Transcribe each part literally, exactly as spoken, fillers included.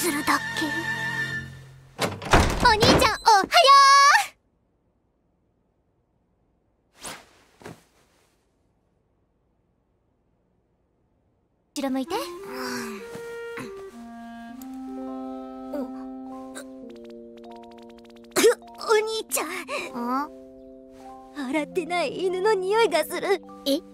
するだけ。お兄ちゃん、おはよう。後ろ向いて。お兄ちゃん、洗ってない犬の匂いがする。え？ 隠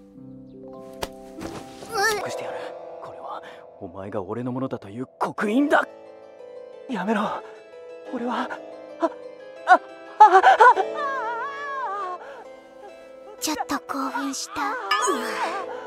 してやる。これはお前が俺のものだという刻印だ。やめろ。俺はあああちょっと興奮した。